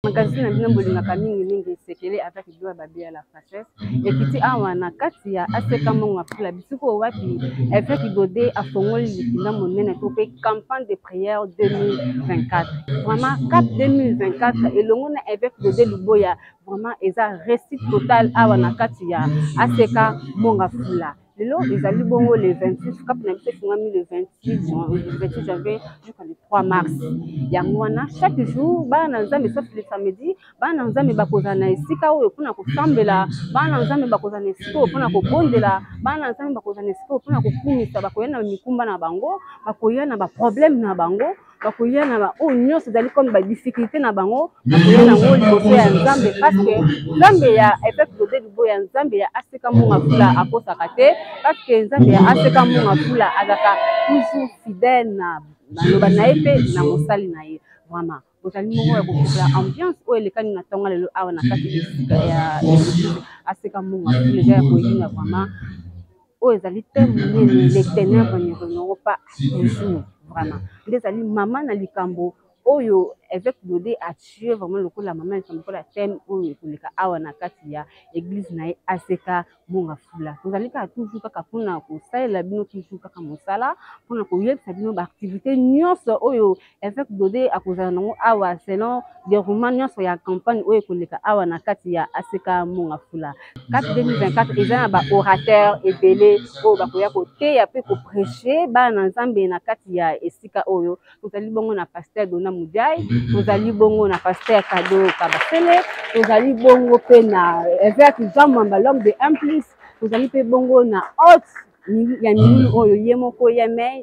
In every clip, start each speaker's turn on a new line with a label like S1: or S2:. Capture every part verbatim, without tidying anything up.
S1: magazine na bino bolingaka mingi mingi sekele avec doa babi à la française et kiti awa na kati ya aseka monga fula bisiko wapi avec dodé a fongoli likinda monene to pe campagne de prière deux mille vingt-quatre vraiment cap deux mille vingt-quatre et longona avec dodé luboya vraiment eza réussite totale awa na kati ya aseka monga fula. Lelo ezali bongo le vingt-six cap na biso fungami le vingt-six janvier jusqu'au trois mars. Yango wana chaque jour bana nzambe sauf le samedi bana nzambe bakoza na esika oyo pona kosambela bana nzambe bakoza na esika oyo pona kobondela bana nzambe bakoza na esika oyo pona kokumisa bakoya na mikumba na bango bakoya na ba problème na bango bakoya na ba o nyonso ezali comme ba difficulté na bango bakoya na ngo liboso ya nzambe parce que nzambe ya effet de libo ya nzambe ya aseka monga fula akosaka te parce que nzambe ya aseka monga fula azaka toujours fidèle na naloba na ye pe na mosali na ye vraiment bozali mongo ya kokokela ambiance oyo elekani na ntongo lelo awa na kati esika ya aseka monga fula eza ya koyina vraiment oyo ezali te monene les ténèbres ne reviendront pas toujours vraiment nde ezali mama na likambo oyo avec dodé a tué vraiment le coup la maman likambo la thème oyo ekoleka awa na kati ya église na ye aseka monga fula tozali kaka toujours kaka mpona kosalela bino toujours kaka mosala mpona koyebisa bino baactivité nyonso oyo avec dodé akozala nango awa selon déroulement nyonso ya campagne oyo ekoleka awa na kati ya aseka monga fula quatre deux mille vingt-quatre eza na baorateur ebele oyo bakoya koteya mpe koprêche bana na nzambe na kati ya esika oyo tozali bongo na pasteur Dona Mujai tozali bongo na pasteur Kado Kabasele tozali bongo pe na évêque Jean Mamba l'homme de un plus tozali pe bongo na hôte ya mingi oyo ye moko yeme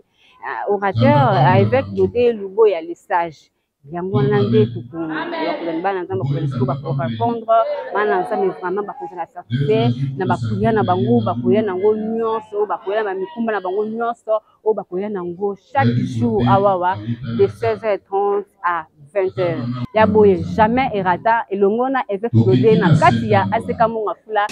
S1: orateur avec Dodé Lubo ya les sages yango wana nde tokozali bana nzambe bakozala siko bakorépondre bana nzambe vraiment bakozala certifié na bakoya na bango bakoya nango nyonso bakoya na bamikumba na bango nyonso oyo bakoya nango chaque jour awawa de seize heures trente à vingt heures ya boye jamais erata elongo na évêque Dodé na kati ya aseka monga fula.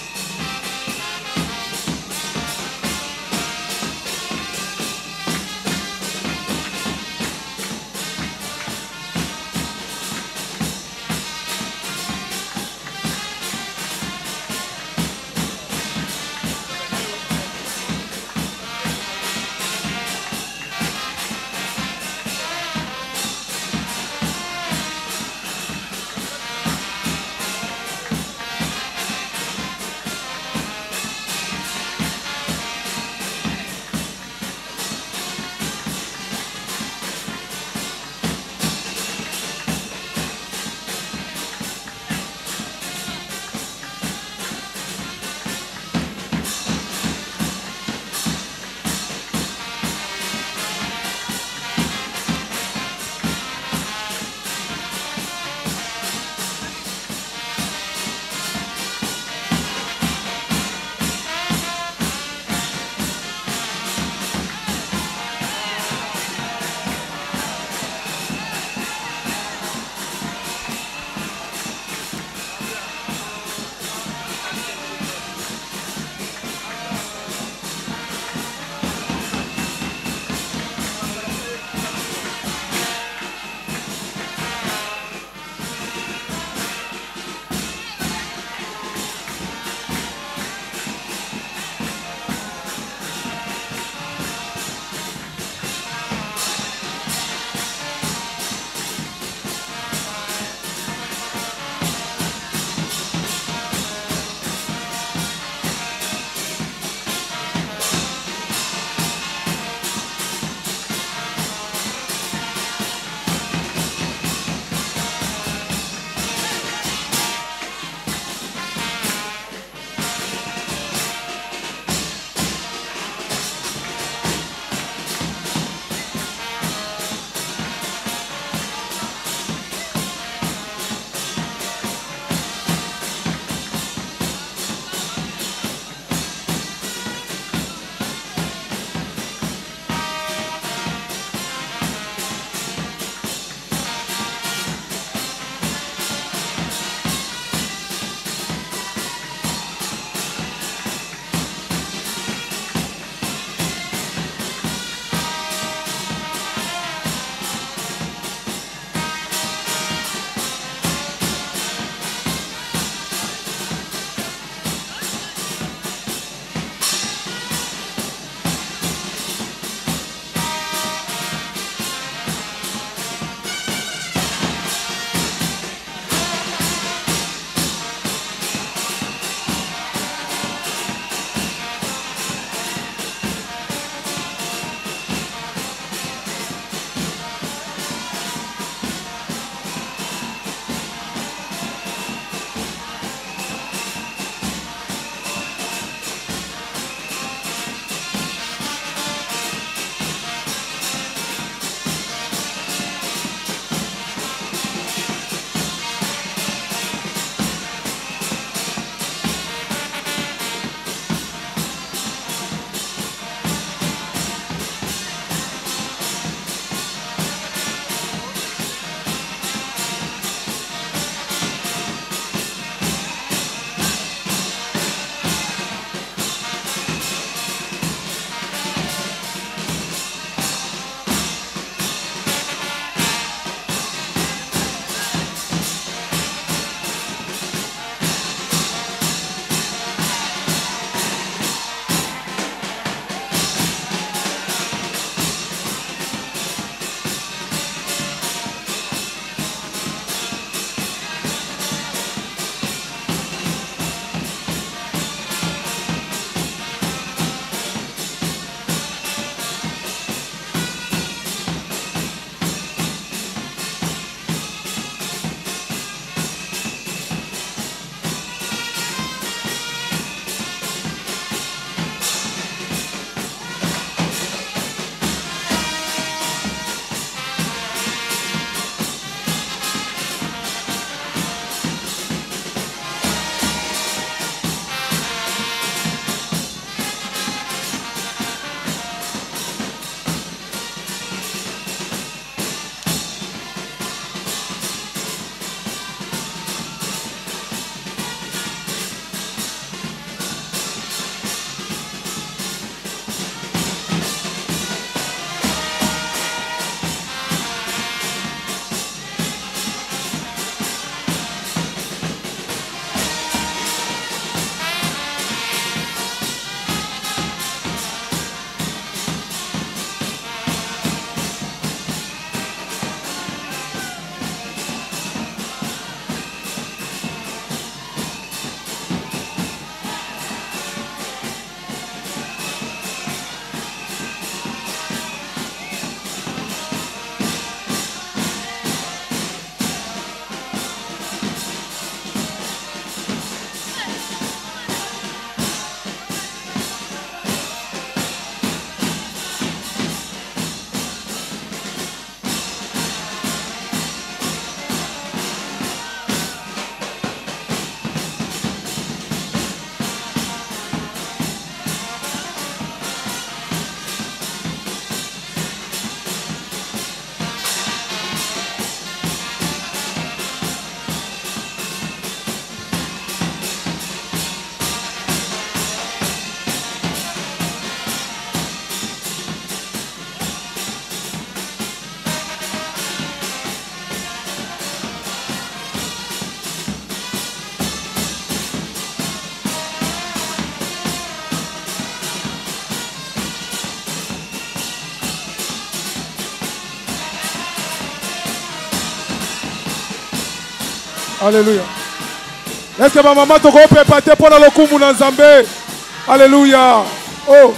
S2: Alléluia. Est-ce que ma maman te peut pâter pour le coup mon Nzambe? Alléluia. Oh.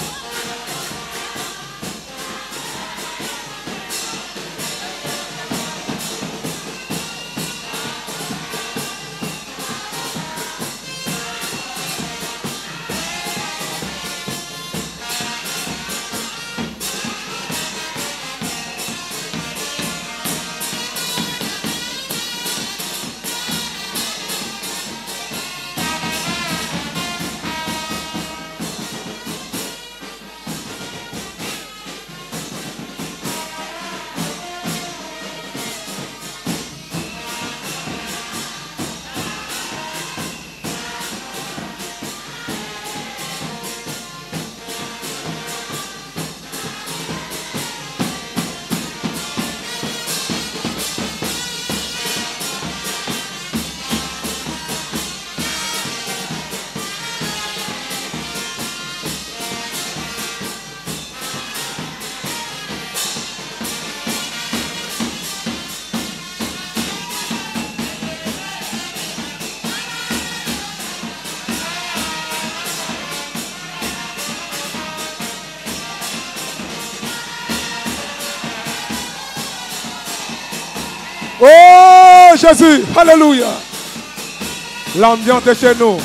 S2: Oh Jésus, alléluia. L'ambiance est chez nous.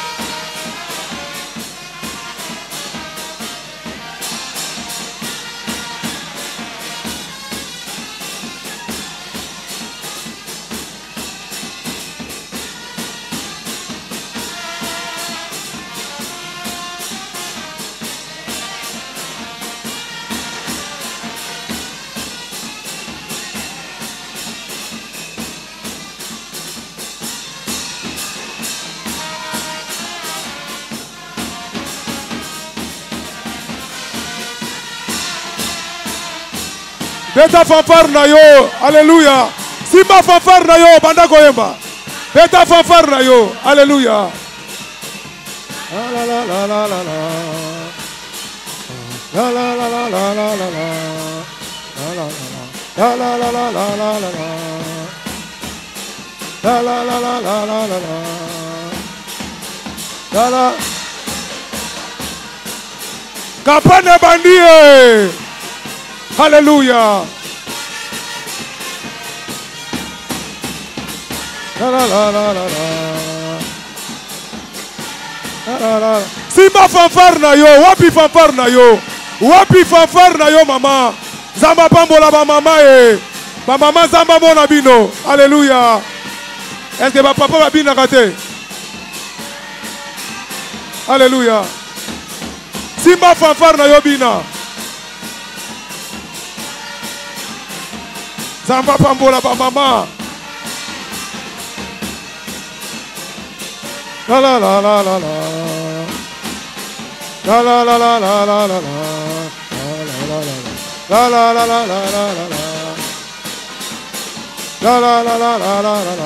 S2: Beta fanfare na yo, alléluia. Simba fanfare na yo, banda koyemba. Beta fanfare na yo, alléluia. La la la la la la la. La la la la la la la la. La la la la la la la la. La la la la la la la la. La la. Kapane bandie. Alléluia. La la la la la la. La la la. Simba fanfare na yo, wapi fanfare na yo. Wapi fanfare na yo mama. Zamba pambola ba mama e. Ba mama zamba mona bino. Alléluia. Est-ce que ba papa ba bina kate? Alléluia. Simba fanfare na yo bina. Zamba pambola ba mama. La la la la la la. La la la la la la la la. La la la la la la la la. La la la la la la la la.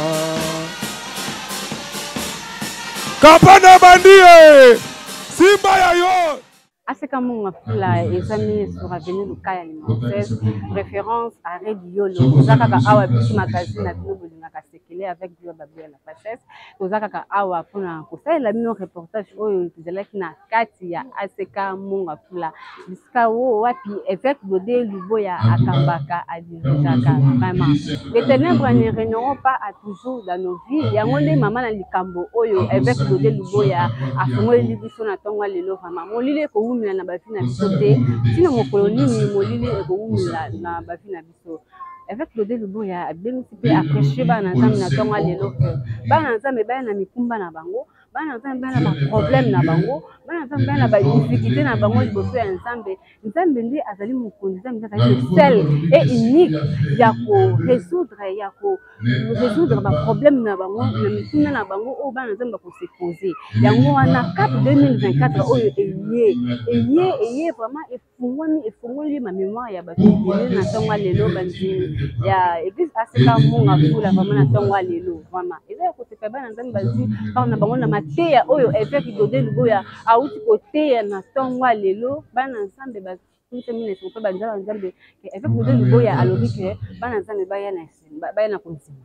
S2: Kapana bandie. Simba ya yo.
S1: Aseka Munga Fula et amis sur avenue du Kaya numéro seize, référence à Red Yolo. Ozakaka awa bisu magazine na bino bolingaka sekele avec Dio Babia la princesse. Ozakaka awa pona kosalela bino reportage oyo tuzalaki na kati ya Aseka Munga Fula. Bisika wo wapi évêque Bodé Luboya akambaka adirigaka vraiment. Les ténèbres ne régneront pas à toujours dans nos vies. Yango nde mama na likambo oyo évêque Bodé Luboya afungoli biso na tonga lelo vraiment. Molile ko wumila na bafi na biso te tina mokolo nini molili ekowumila na bafi na biso. Avec Bodé Luboya abemisi pe aprêcher bana nzambe na tonga lelo ke bana nzambe baya na mikumba na bango, bana nzambe baya na problème na bango, bana nzambe baya na ba difficulté na bango liboso ya nzambe. Nzambe ndi azali mokonzi, nzambe azali le seul et unique ya ko résoudre ya ko résoudre ba problème na bango na mikunda na bango o bana nzambe ko se poser. Yango wana cap deux mille vingt-quatre oyo eye eye eye vraiment efungwami efungoli ma mémoire ya ba bibele na tonga lelo banzini ya église Aseka Munga Fula vraiment na tonga lelo vraiment eza ko se bana nzambe bazi par na bango na mateya oyo évêque Bodé Luboya auti koteya na tonga lelo bana nzambe ba mine so pe banza nzambe ke évêque Bodé Luboya alobi ke bana nzambe baya na baya na konzima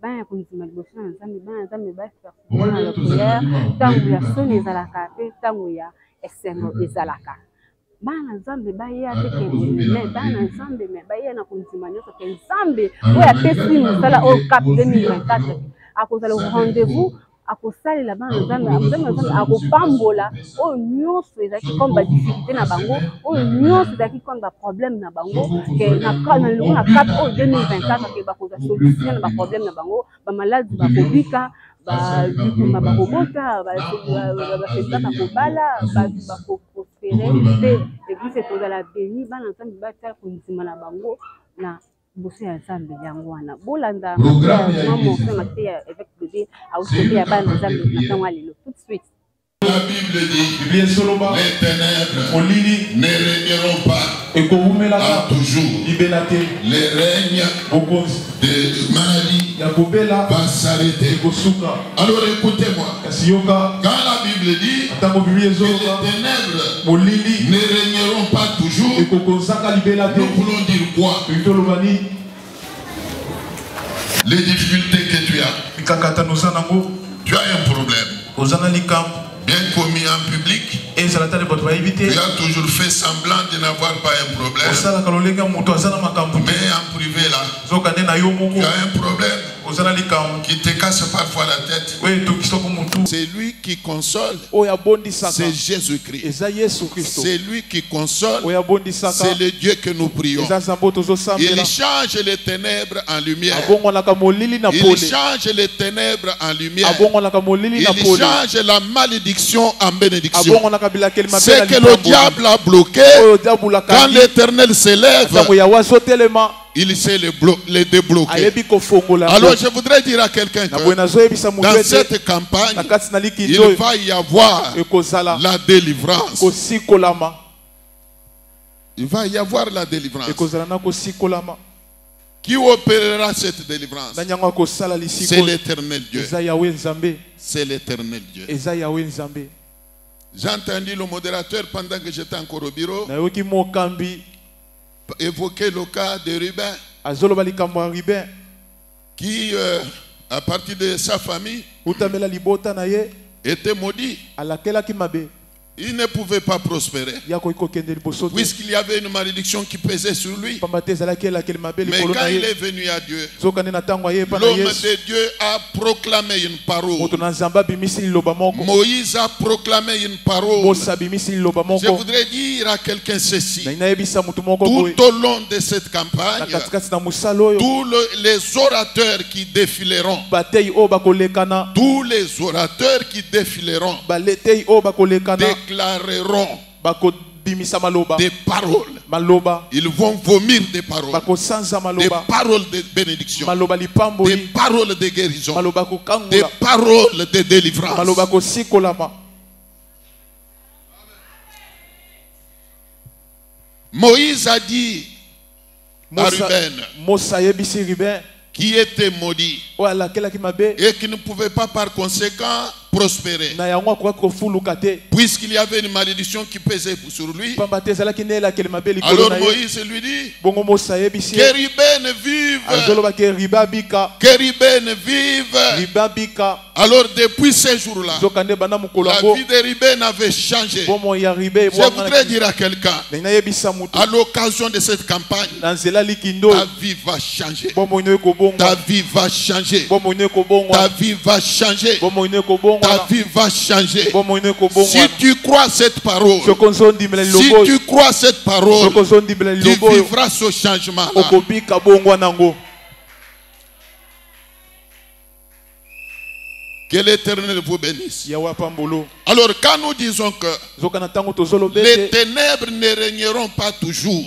S1: bana kondima liboso na Nzambe bana Nzambe bafika na la prière tango ya soni ezalaka pe tango ya esengo ezalaka bana Nzambe baya te ke me bana Nzambe me baya na kondima nyonso ke Nzambe oyo apesi mosala oyo cap deux mille vingt-quatre akozala rendez-vous akosalela bana Nzambe Nzambe akopambola oyo nyonso ezalaki comme badifficulté na bango oyo nyonso ezalaki comme baproblème na bango ke na lelo na cap oyo deux mille vingt-quatre ke bakozwa solution na baproblème na bango bamaladi bakobika babikuma bakobota bafesika bakobala bakoprospere mpe eglise ekozala béni bana Nzambe batala kondima na bango na bosse ya Nzambe yango wana bolanda maman fait maté avec bébé a aussi ya bana Nzambe na tango alelo tout de suite.
S3: La Bible dit les ténèbres ne régneront pas à toujours. Les règnes de maladie va s'arrêter. Alors écoutez-moi. Quand la Bible dit que les ténèbres ne régneront pas toujours, nous voulons dire quoi? Les difficultés que tu as. Tu as un problème. Bien commis en public, tu as toujours fait semblant de n'avoir pas un problème. Mais en privé là, tu as un problème qui te casse parfois la tête. C'est lui qui console, c'est Jésus-Christ. C'est lui qui console, c'est le Dieu que nous prions. Il change les ténèbres en lumière. Il change les ténèbres en lumière. Il change la malédiction en bénédiction. C'est que le diable a bloqué. Quand l'Éternel s'élève, il sait les, les débloquer. Alors je voudrais dire à quelqu'un que dans cette campagne, il va y avoir la délivrance. Il va y avoir la délivrance. Qui opérera cette délivrance? C'est l'Éternel Dieu. C'est l'Éternel Dieu. J'ai entendu le modérateur pendant que j'étais encore au bureau évoquer le cas de Ruben qui, euh, à partir de sa famille, était maudit. Il ne pouvait pas prospérer puisqu'il y avait une malédiction qui pesait sur lui. Mais quand il est venu à Dieu, l'homme de Dieu a proclamé une parole. Moïse a proclamé une parole. Je voudrais dire à quelqu'un ceci: tout au long de cette campagne, tous le, les orateurs qui défileront, tous les orateurs qui défileront déclareront des paroles. Ils vont vomir des paroles. Des paroles de bénédiction. Des paroles de guérison. Des paroles de délivrance. Moïse a dit à Ruben, qui était maudit et qui ne pouvait pas par conséquent prospérer, puisqu'il y avait une malédiction qui pesait sur lui. Alors Moïse lui dit que Ruben vive, que Ruben vive. Alors depuis ces jours-là, la vie de Ruben avait changé. Je voudrais dire à quelqu'un, à l'occasion de cette campagne, ta vie va changer. Ta vie va changer. Ta vie va changer. Ta vie va changer. Si tu crois cette parole, si tu crois cette parole, tu vivras ce changement-là. Que l'Éternel vous bénisse. Alors quand nous disons que les ténèbres ne régneront pas toujours,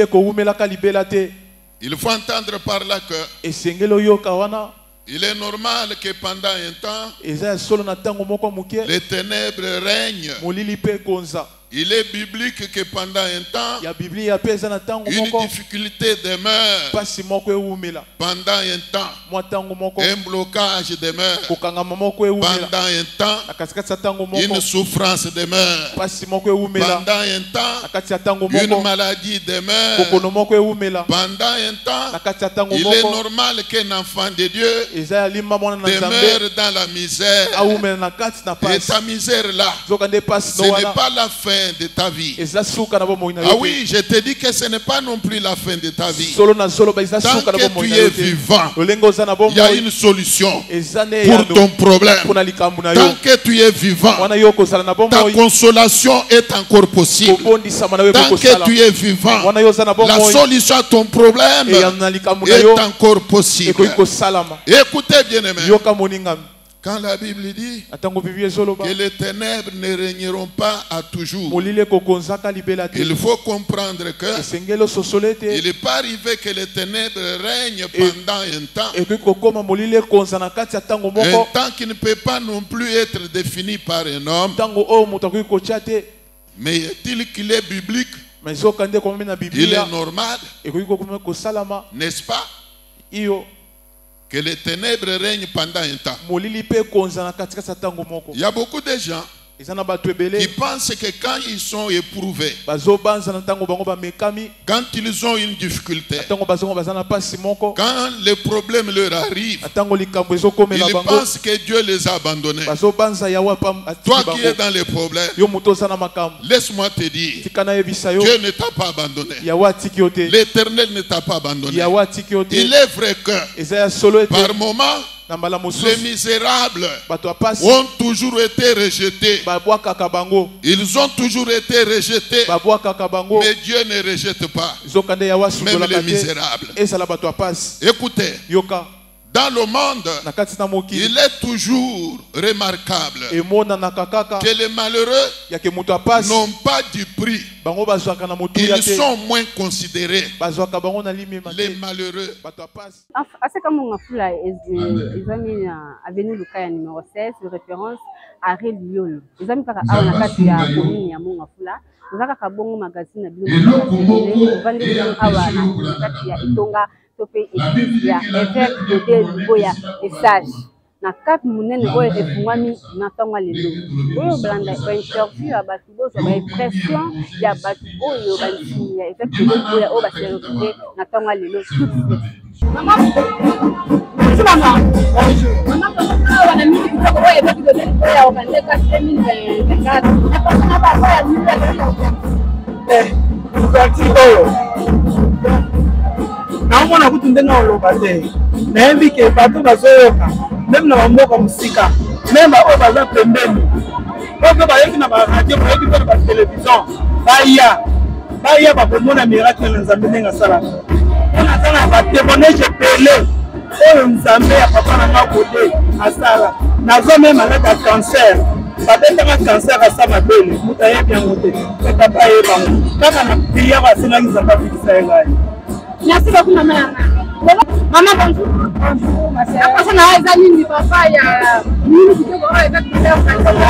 S3: il faut entendre par là que il est normal que pendant un temps, les ténèbres règnent. Il est biblique que pendant un temps,
S4: une
S3: une difficulté demeure. Pendant un temps, un blocage demeure. Pendant un temps, une souffrance demeure. Pendant un temps, une maladie demeure. Pendant un temps, il est normal qu'un enfant de Dieu demeure dans la misère. Et ta misère là, ce n'est pas la fin de ta vie. Ah oui, je te dis que ce n'est pas non plus la fin de ta vie. Tant que tu es vivant, il y a une solution pour ton problème. Tant que tu es vivant, ta consolation est encore possible. Tant que tu es vivant, la solution à ton problème est encore possible. Écoutez bien aimé. Quand la Bible dit que les ténèbres ne régneront pas à toujours, il faut comprendre que il n'est pas arrivé que les ténèbres règnent pendant un temps. Un temps qui ne peut pas non plus être défini par un homme. Mais est-il qu'il est biblique? Il est normal, n'est-ce pas, que les ténèbres règnent pendant un temps. Il y a beaucoup de gens qui pensent que quand ils sont éprouvés, quand ils ont une difficulté, quand les problèmes leur arrivent, ils pensent que Dieu les a abandonnés. Toi qui es dans les problèmes, laisse-moi te dire, Dieu ne t'a pas abandonné. L'Éternel ne t'a pas abandonné. Il est vrai que par moment, les misérables ont toujours été rejetés. Ils ont toujours été rejetés. Mais Dieu ne rejette pas même les misérables. Écoutez, dans le monde, il est toujours remarquable que les malheureux n'ont pas du prix. Ils sont moins considérés. Les malheureux.
S1: Assez comme on a fait là, ils ont mis à venir le cas numéro seize, référence à Réliolo. Ils ont mis par à la carte à commune à mon afula. Nous avons un bon magazine à Blue. Nous avons des gens à la carte à Itonga. Topé et ya effet de boya et sage na cap munene boya et fumami na tonga lelo oyo blanda ba interview ya batu bozo ba impression ya batu oyo ba sinya effet de boya o ba serve na tonga lelo mama mama mama kwa na mimi kitoko boya effet de boya o bande ka deux mille vingt-quatre na pas ba boya eh ukati oyo naomona kutu ndenge oloba te nayebi ke bato bazoyoka meme na bamboka mosika meme baoyo baza pembeni oyo mpe bayeki na baradio bayeki mpe na batelevizio baya baya bakomona miracle na nzambe ndenge asalaka mpona aza na batémoignage ebele oyo nzambe ya papa na nga kode asala nazo meme alaka cancer babetaka cancer asa mabele moto ayebi yango te mpe papa ayebango kaka na priere asenaki nzambe afikisa ye ngai. Merci beaucoup maman. Maman bonjour. Bonjour ma sœur. Après ça na ezali papa ya mimi kitoko oyo avec mon père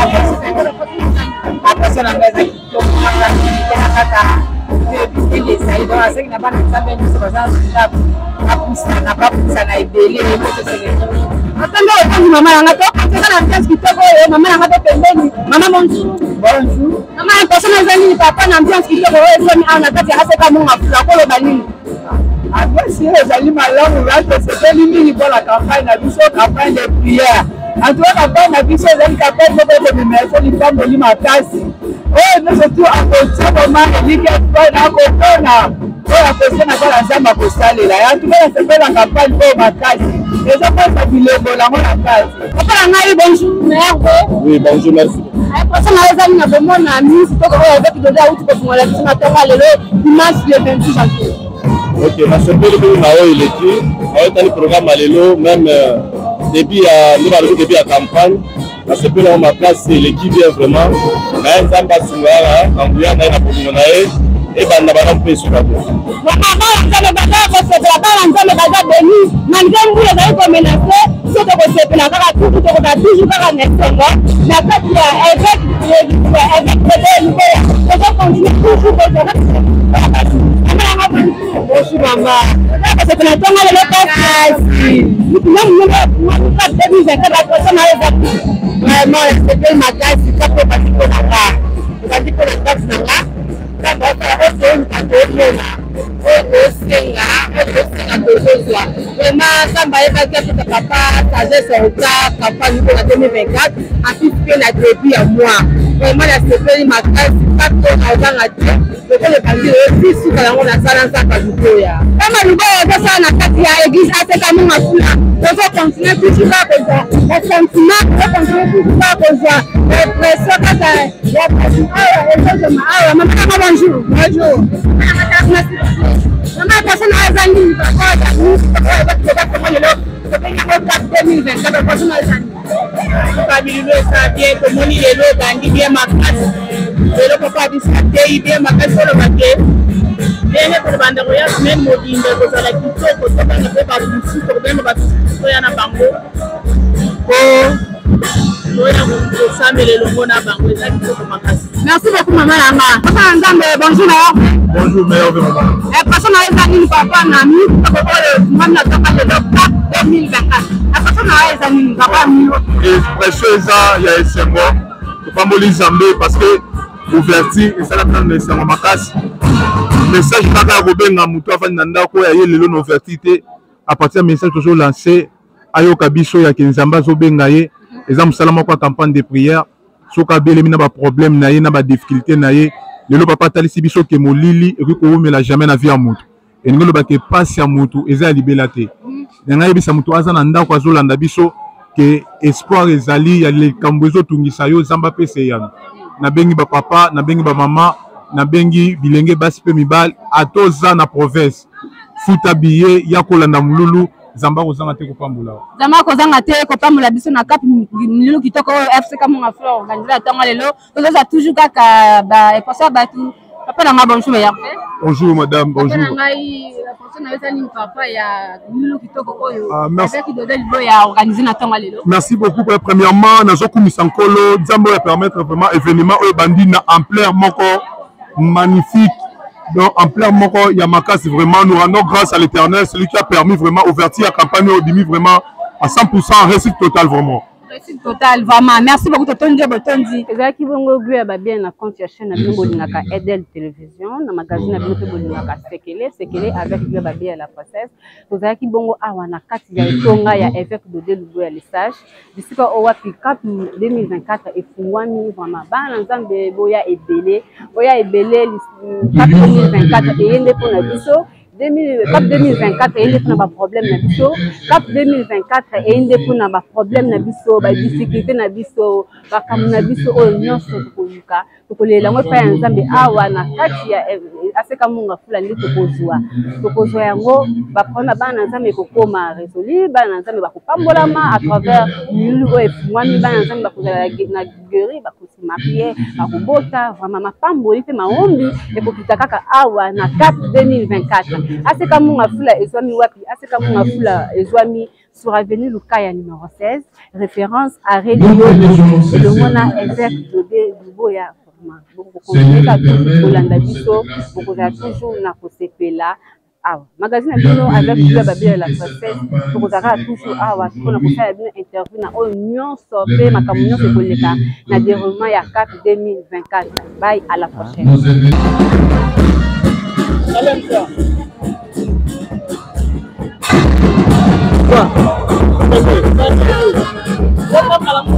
S1: après ça na ngazaki kitoko na ngazaki kaka et les saïdo aseki na bana nzambe nyuso baza ndapo apusa na bapusa na ebele et tout ça. Attends otangi mama yanga to kaka na ambiance kitoko oyo mama yanga to pembeni. Maman bonjour. Bonjour. Maman après ça na ezali papa na ambiance kitoko oyo somi ana kati aseka monga fula kolo balini. Après, si les aliments là, c'est mingi pour la campagne, la campagne de prière. En tout cas, la campagne de prière, c'est une campagne de mémoire, une femme de l'imacasi. Oh, nous sommes tous à côté, comment il dit qu'il y a un copain. Oh, la personne n'a pas la jambe à postaler là. En tout cas, c'est fait la campagne de l'imacasi. Les enfants sont filés pour la case. Papa, bonjour, merde. Oui, bonjour, merci. Après ça, on a les amis, on a mis, c'est pas qu'on avait donné à où tu peux prendre la petite matinale, le dimanche, le vingt-huit janvier.
S5: Ok, ma sœur, il est dit, on a un programme à l'élo, même euh, depuis la campagne, la C P là, ma place, c'est l'équipe vient vraiment, mais ça me passe souvent, en bouillant, on a une proposition, et ben, on a un peu sur la place. Maman, on a le bazar, parce que la balle, on a le bazar de nous, malgré nous, les amis, pour menacer, si
S4: biso tokosepela kaka tutu tokoka toujours kaka na esengo na kati ya évêque évêque Godé Luboya tozokontinue toujours kozala bonjour mama kosepela ntongo lelo kasi mikuna munene ka deux mille vingt-quatre baposo na eza vraiment sepeli makasi kapo basi mpo na nga ebandi mpo na kasi na nga kaka osenga toyena osenga osenga tozozwa vraiment samba yebaki apesa papa sagesse ota campagne mpo na deux mille vingt-quatre apisi mpe na début ya mois vraiment nasepeli makasi kapo nazanga te lokolo ebandi esisuka yango nasala nsaka luboya kama luboya ozosala na kati ya église asekamonga fula tozokontinue toujours kaka kozwa basentiment tozokontinue toujours kaka kozwa repression kaka ya kasi awa ezozoma awa mamakanga bonjour bonjour mama personne azangi bakoya bakoma lelo tobengango cap deux mille vingt-quatre personne azangi kabililo esa bien tomoni lelo bandi bien makasi lelo papa bisa tei bien makasi oloba te ndenge tolobandeko ya semaine mobimbe kozala kitoko tobanga mpe babusu tokobenge basusu toya na bango po toya kosambela elongo na bango eza kitoko makasi. Merci beaucoup mama yanga papa nzambe bonjour na yo.
S3: Bonjour meilleur de maman.
S4: Eh personne na eza nini papa na mi tokokole mami na toka lelo cap deux mille vingt-quatre eh personne na eza nini papa mi
S3: expression eza ya esengo topamboli nzambe parce que ouverture esalaka na esengo makasi message kaka ya kobenga moto afandi na ndako ya ye lelo na ouverture te à partir ya message tozolance ayoka biso ya ke nzambe azobenga ye eza mosala moko ya campagne de prière soki abelemi na baproblème na ye na badifficulté na ye lelo papa atalisi biso ke molili ekoki kowumela jamais na vie ya moto elingi oloba ke pasi ya moto eza ya libela te nanga yebisa moto aza na ndako azolanda biso ke espoir ezali ya likambo ezotungisa yo nzambe apesa eyano nabengi bapapa nabengi bamama nabengi bilenge basi mpe mibali atoza na province futa biye ya kolanda mululu nzambe akozanga te kopambola
S4: nzambe akozanga te kopambola biso na kapi milulu kitoko oyo F C Kamonga Fleur organiser atonga lelo tozoza toujours kaka baeposa bato papa nanga bonjour meilleur
S3: bonjour madame bonjour
S4: ngai personne na eza nini papa ya milulu kitoko oyo
S3: merci
S4: Godé Luboya organiser na tonga lelo
S3: merci beaucoup pour premièrement nazokumisa nkolo nzambe oyo permettre vraiment événement oyo bandi na ampleur moko magnifique. Donc, en plein moko Yamakasi, vraiment, nous rendons grâce à l'Éternel, celui qui a permis vraiment ouverture à la campagne au demi vraiment à cent pour cent, réussite totale vraiment.
S4: Réussite totale, vraiment. Merci beaucoup, Totondi Botondi.
S1: C'est qui vont gouer bien na compte ya chaîne na bimbo dinaka Edel Télévision, na magazine na bimbo dinaka Sekele, Sekele avec gouer bien la process. Tozala ki bongo awa na kati ya tonga ya évêque Godé Luboya le sage. Bisika o wapi cap deux mille vingt-quatre et fungwami vraiment. Ba nzambe boya ebele, boya ebele cap deux mille vingt-quatre et yende pona biso. Cap deux mille vingt-quatre et il y a problème na biso Cap deux mille vingt-quatre et il y a problème na biso ba difficulté na biso ba kamuna biso o nyonso tukuluka tukolela ngo pa nzambe awa na kati ya aseka munga fulani tukozwa tukozwa yango ba prona bana nzambe kokoma résolu bana nzambe ba kopambolama à travers lulu e mwani bana nzambe ba kozala na guéri ba kosi marier ba kobota vraiment mapamboli te maombi e kokita kaka awa na Cap deux mille vingt-quatre aseka munga fula ezwami wapi aseka munga fula ezwami sur avenue Lukaya numéro seize référence à Radio le mona évêque Godé Luboya vraiment beaucoup continuer à kolanda biso beaucoup toujours na kosepela awa magazine bino avec Dieu babia la process pour zaka toujours awa pour na kosala bino interview na o nyonso pe makambo nyonso koleka na déroulement ya Cap deux mille vingt-quatre. Bye, à la prochaine.
S4: Salam ça. Quoi?